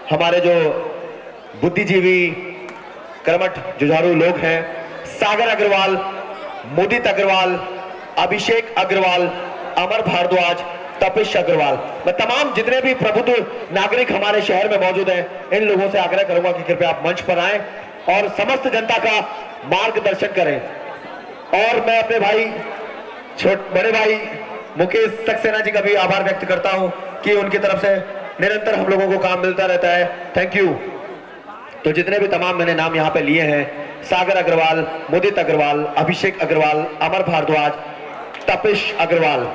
हमारे जो बुद्धिजीवी कर्मठ जुझारू लोग हैं, सागर अग्रवाल, मुदित अग्रवाल, अभिषेक अग्रवाल, अमर भारद्वाज, तपिश अग्रवाल, मैं तमाम जितने भी प्रबुद्ध नागरिक हमारे शहर में मौजूद हैं, इन लोगों से आग्रह करूंगा कि कृपया आप मंच पर आएं और समस्त जनता का मार्गदर्शन करें। और मैं अपने भाई बड़े भाई मुकेश सक्सेना जी का भी आभार व्यक्त करता हूं कि उनकी तरफ से निरंतर हम लोगों को काम मिलता रहता है। Thank you. तो जितने भी तमाम मैंने नाम यहां पे लिए हैं, सागर अग्रवाल, मुदित अग्रवाल, अभिषेक अग्रवाल, अमर भारद्वाज, तपिश अग्रवाल,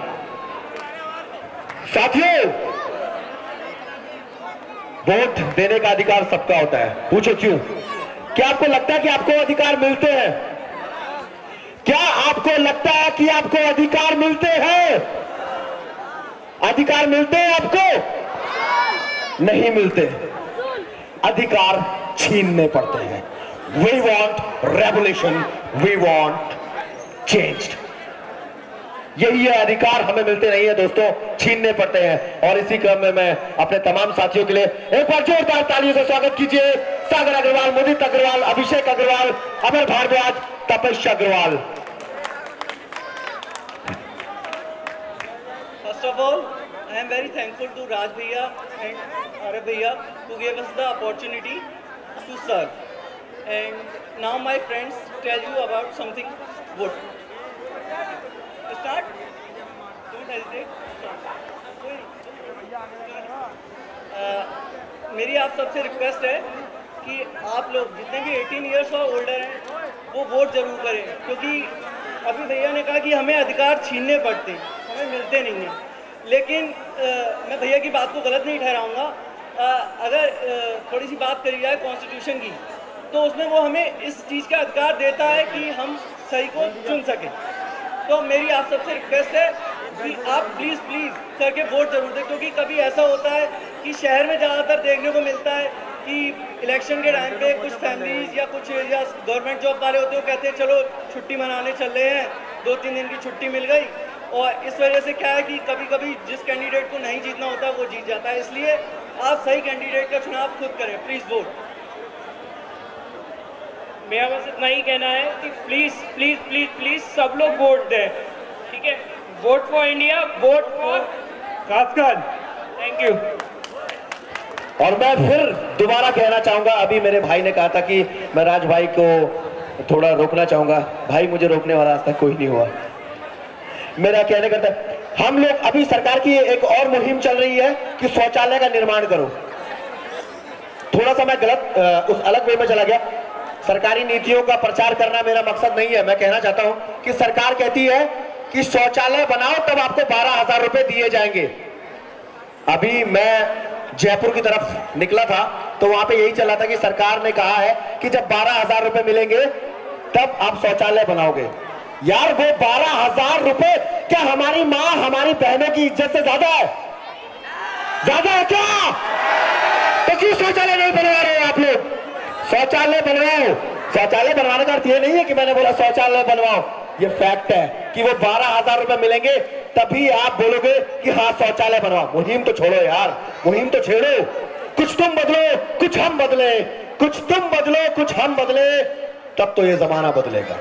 साथियों वोट देने का अधिकार सबका होता है। पूछो क्यों? क्या आपको लगता है कि आपको अधिकार मिलते हैं? क्या आपको लगता है कि आपको अधिकार मिलते हैं? अधिकार मिलते हैं आपको? नहीं मिलते, अधिकार छीनने पड़ते हैं। We want revolution, we want change. यही है, अधिकार हमें मिलते नहीं है दोस्तों, छीनने पड़ते हैं। और इसी क्रम में मैं अपने तमाम साथियों के लिए एक बार जोरदार तालियों से स्वागत कीजिए। सागर अग्रवाल, मुदित अग्रवाल, अभिषेक अग्रवाल, अमर भारद्वाज, तपिश Agarwal. First of all, I am very thankful to Raj Bhaiya and Arab Bhaiya who gave us the opportunity to serve. And now my friends tell you about something good. To start, don't hesitate. मेरी आप सबसे request है कि आप लोग जितने भी 18 years और ओल्डर हैं वो वोट जरूर करें, क्योंकि अभी भैया ने कहा कि हमें अधिकार छीनने पड़ते, हमें मिलते नहीं हैं। लेकिन मैं भैया की बात को गलत नहीं ठहराऊंगा। अगर थोड़ी सी बात करी जाए कॉन्स्टिट्यूशन की, तो उसमें वो हमें इस चीज़ का अधिकार देता है कि हम सही को चुन सकें। तो मेरी आप सबसे रिक्वेस्ट है कि आप प्लीज़ करके वोट जरूर दें, क्योंकि कभी ऐसा होता है कि शहर में ज़्यादातर देखने को मिलता है कि इलेक्शन के टाइम पे कुछ फैमिलीज या कुछ एरियाज गवर्नमेंट जॉब वाले होते हैं, कहते हैं चलो छुट्टी मनाने चल रहे हैं, 2-3 दिन की छुट्टी मिल गई। और इस वजह से क्या है कि कभी कभी जिस कैंडिडेट को नहीं जीतना होता वो जीत जाता है। इसलिए आप सही कैंडिडेट का चुनाव खुद करें, प्लीज़ वोट। मेरा बस इतना ही कहना है कि प्लीज सब लोग वोट दें, ठीक है? Vote for India, vote for खासकर। Thank you. और मैं फिर दोबारा कहना चाहूंगा, अभी मेरे भाई ने कहा था कि मैं राज भाई को थोड़ा रोकना चाहूंगा। भाई, मुझे रोकने वाला आज तक कोई नहीं हुआ। मेरा कहने का हम लोग अभी सरकार की एक और मुहिम चल रही है कि शौचालय का निर्माण करो। थोड़ा सा मैं गलत उस अलग वे में चला गया। सरकारी नीतियों का प्रचार करना मेरा मकसद नहीं है। मैं कहना चाहता हूं कि सरकार कहती है कि शौचालय बनाओ तब आपको 12,000 रुपए दिए जाएंगे। अभी मैं जयपुर की तरफ निकला था तो वहां पे यही चला था कि सरकार ने कहा है कि जब 12,000 रुपए मिलेंगे तब आप शौचालय बनाओगे। यार, वो 12,000 रुपए क्या हमारी माँ, हमारी बहनों की इज्जत से ज्यादा है? ज्यादा है क्या? तो क्यों शौचालय नहीं बनवा रहे हो आप लोग? शौचालय बनवाओ। शौचालय बनवाने का अर्थ ये नहीं है कि मैंने बोला शौचालय बनवाओ। ये फैक्ट है कि वो 12,000 रुपए मिलेंगे तभी आप बोलोगे कि हाँ शौचालय बनवाओ। मुहिम तो छोड़ो यार, मुहिम तो छेड़ो। कुछ तुम बदलो, कुछ हम बदले, कुछ तुम बदलो, कुछ हम बदले, तब तो ये जमाना बदलेगा।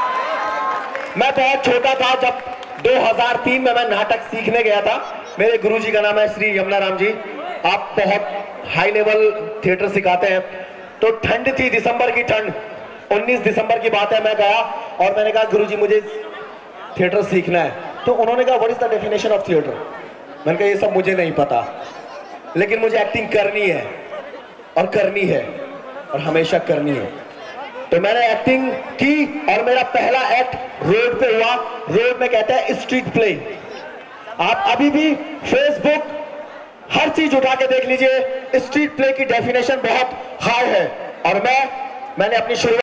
मैं बहुत छोटा था जब 2003 में मैं नाटक सीखने गया था। मेरे गुरुजी का नाम है श्री यमुना राम जी। आप बहुत हाई लेवल थिएटर सिखाते हैं। तो ठंड थी, दिसंबर की ठंड, 19 दिसंबर की बात है। मैं गया और मैंने कहा गुरुजी मुझे थिएटर सीखना है। तो उन्होंने कहा what is the definition of theatre? मैंने कहा ये सब मुझे नहीं पता, लेकिन मुझे एक्टिंग करनी है और करनी है और हमेशा करनी है। तो मैंने एक्टिंग की और मेरा पहला एक्ट रोड पे हुआ। रोड में कहते हैं स्ट्रीट प्ले। आप अभी भी फेसबुक हर चीज उठा के देख लीजिए, स्ट्रीट प्ले की डेफिनेशन बहुत हाई है। और मैंने अपनी शुरुआत